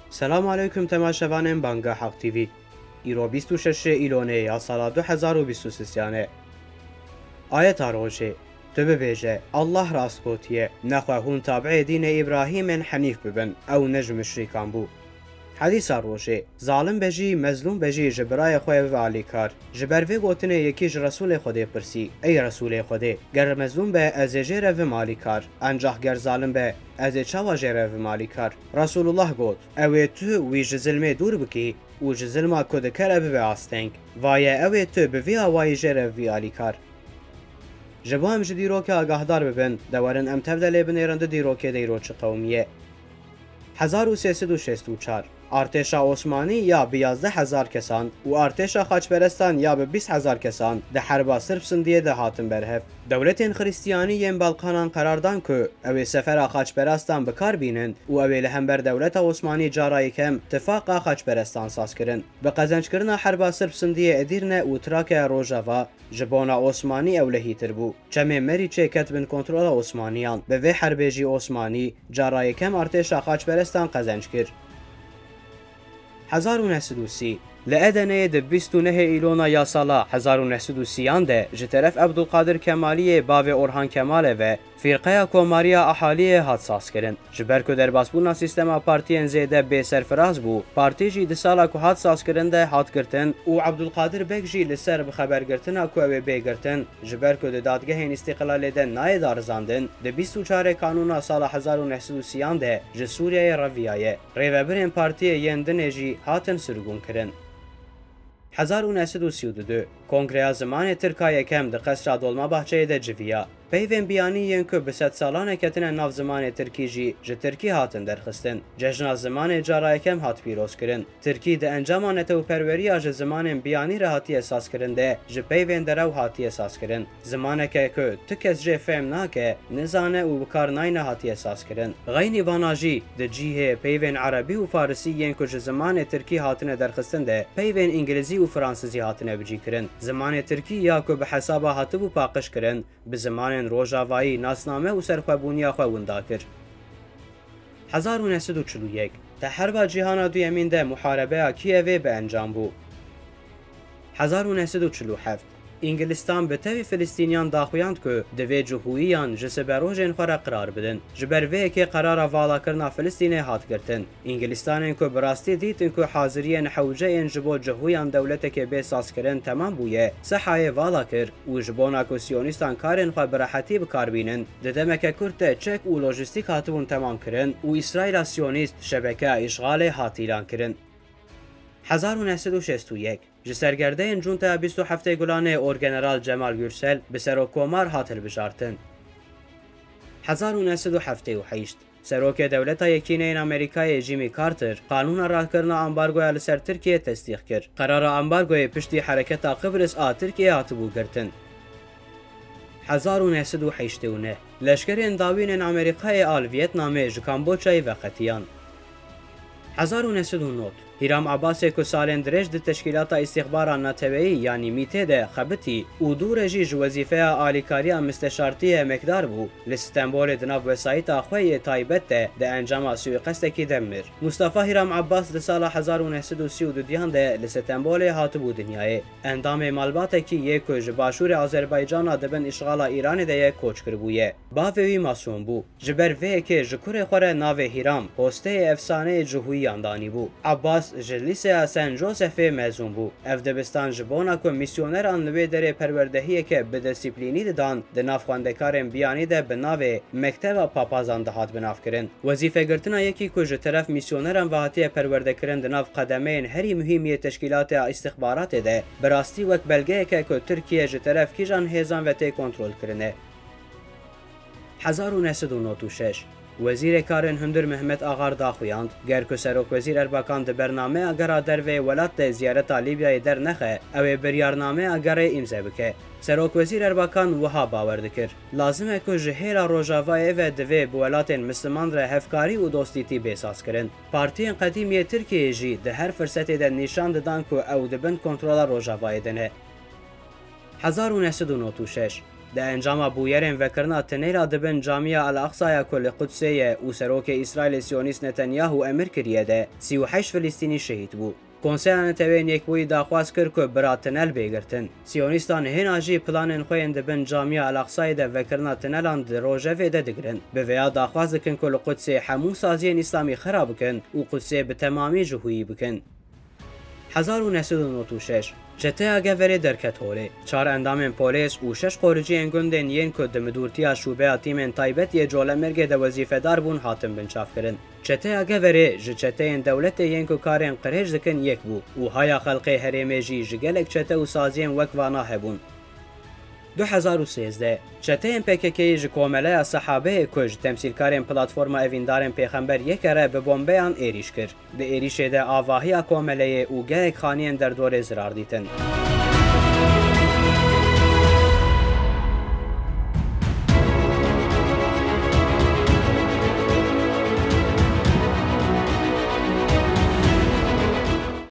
سلام علیکم تماشاوان بانگا حق تیوی. ایرو 26 ایلونه یا سال 2023. آیت روشه تو ببیجه الله راست گوتیه نخواه هون تابع دین ابراهیم حنیف ببن او نجم شریکان بو. حدیث روشه ظالم بجی مظلوم بجی جبرای خواه و علی کار جبر وی گوتنه یکیج رسول خوده پرسی ای رسول خوده گر مظلوم به از جره و مالی کار انجاه گر ظالم به از چاوا جره و مالی کار رسول الله گوت اوی تو وی ظلم دور بکی و ظلم کد کر به آستنگ وای اوی تو به وی وای جره و علی کار جبو هم جدیرو که آگاهدار ببن دورن ام تبدل بنیرند دیرو که دیرو چه قومیه 1364 ارتشا عثمانی یا به 11,000 کسان و ارتشا خاچپرستان یا به 20,000 کسان ده حربا سرب سندیه ده هاتن برهف دولتین خریستیانی ین بالقانان قراردان که اوی سفر خاچپرستان بکار بینن و اوی لهمبر دولت عثمانی جارای کم اتفاق خاچپرستان ساز کرن به قزنج کرنا حربا سرب سندیه ادیرنه و تراک روژاوا جبونا عثمانی اولهی تربو چمه مری چه کتبن کنترول عثمانیان به وی حربیجی عثمانی جارای کم ارتشا خاچپرستان قزنج کرد 1930 لأدنه ده 29 ایلونا یا سالا 1930 ده جطرف عبدالقادر کمالی باو اورهان کماله و فرقه کوماریا احالی هات ساز کرن جبر که در باسبونا سیستما پارتین زیده به سرفراز بو پارتی جی ده سالا که هات ساز کرن ده هات گرتن و عبدالقادر بک جی لسر بخبر گرتن که اوی بی گرتن جبر که ده دادگه این استقلال ده نای دارزاندن ده 24 کانونا سال 1930 ده جه سوریه رویایه ریوبرین پارتی یندن جی هاتن سرگون کرن 1932 کنگره زمان ترکیه کم ده قصر دولما بحچه ده جویا پیوین بیانی ین که به 100 سالانه کتن ناف زمان ترکی جی جه ترکی هاتن درخستن جشن زمان جارای کم هات پیروز کرن ترکی ده انجامان تو پروری آج زمان بیانی را هاتی اساس کرن ده جه پیوین درو هاتی اساس کرن زمانه که تکس جه فهم ناکه نزانه و بکار ناینه هاتی اساس کرن غینی واناجی ده جیه پیوین عربی و فارسی ین که جه زمان ترکی هاتن درخستن ده پیوین انگلیزی و فرانسیزی هاتن بجی کرن زمان ترکی یا که به حساب هاتبو پاقش کرن به زمان روژاوایی ناسنامه و سرخوابونیا خووندا کرد 1941 ده حرب جهان دویمین ده محاربه کیوی به انجام بو 1947 انگلستان به تاوی فلسطینیان داخویاند که دوی جهوییان جسبروژن خورا قرار بدن جبر وی که قرار والا کرنا فلسطین هات گرتن انگلستان که براستی دیتن که حاضرین حوجه این جبو جهویان دولت که به ساز کرن تمام بویه صحای والا کر و جبونا که سیونیستان کارن خوا براحتی بکار بینن ددمک کرد چک و لوجستیک هاتبون تمام کرن و اسرائیل سیونیست شبکه اشغال هاتیلان کرن 1961 ji sergerdeyên Cunta 27 Gulanê Orgeneral Cemal Gürsel bi serokkomar hat hilbijartin. 1978 Serokê Dewleta Yekîneyên Amerîkayê Jimmy Carter qanûna rakirina ambargoya li ser Tirkiye tesdîq kir. Qarara ambargoyê piştî hereketa Qibris a Tirkiye hatibû girtin. 1989 Leşkerên dawînên Amerîkayê al Viyetnamê ji Kamboçyayê veqetiyan. 1990 هیرام عباسی که سالن درج ده تشکیلات استخبار ناتوایی یعنی میته ده خبتی و دو رژیج وظیفه آلیکاری مستشارتی مقدار بو لستنبول دناف وسایت آخوی تایبت ده انجام سویقست کی دمر مصطفی هیرام عباس ده سال 1932 دیان ده لستنبول هاتبو دنیای اندام مالبات کی یک جباشور آذربایجان دبن اشغال ایران ده کوچ کربویه باوی ماسوم بو جبر وی که جکور خوره ناو هیرام پسته افسانه جهوی اندانی بو عباس جلیسه سن جوزف مزون بو اف دبستان جبونا که میسیونر انوی در پروردهی که به دیسیپلینی دان د نافخواندکارن بیانی ده به ناو مکتب پاپازان دهات بناف کرن وظیفه گرتنا یکی که طرف میسیونران وحاتی پرورده کرن د ناف قدمین هری مهمی تشکیلات استخبارات ده براستی وک بلگه که ترکیه طرف کیجان هیزان و تی کنترل کرنه 1996 وزیر کارن هندر محمد آغار داخویاند گر که سروک وزیر اربکان ده برنامه اگر در وی ولات ده زیارت لیبیای در نخه او بریارنامه اگر امضا بکه سروک وزیر اربکان وها باور دکر لازمه که جهیل روژاوای و دوی بولات مسلمان را هفکاری و دوستیتی بیساز کرن پارتین قدیمی ترکیه جی ده هر فرصتی ده نشان دادن که او دبن کنترل روژاوای دنه 1996 ده انجام بویرین وکرنا تنیرا دبن جامعه الاقصای کل قدسیه و سروک اسرائیل سیونیست نتانیاهو امر کریه ده 38 فلسطینی شهید بو. کنسرن تبین یک بوی داخواست کرد که برا تنل بگرتن. سیونیستان هن آجی پلان خوین دبن جامعه الاقصای ده وکرنا تنلان ده روژه ده دگرن. به ویا داخواست کن کل قدس همو سازین اسلامی خراب کن و قدس به تمامی جهویی بکن. 1996 جته گوری درکت هوله 4 اندام پلیس و 6 خارجی انگندن ین که دمدورتی شوبه تیم تایبت یه جوله مرگ ده وظیفه دار بون حاتم بنچاف کرن. جته گوری جته این دولت ین که کارن قرهج دکن یک بو و های خلقی هریمه جی جگلک جته و سازیم وکوانا هبون. 2013 چتین پککی جکومله صحابه کج تمثیلکارین پلتفرم اویندارن پیغمبر یکره به بمبیان ایریش کرد. ده ایریش ده آواهی کومله او گرک خانین در دور زرار دیتن.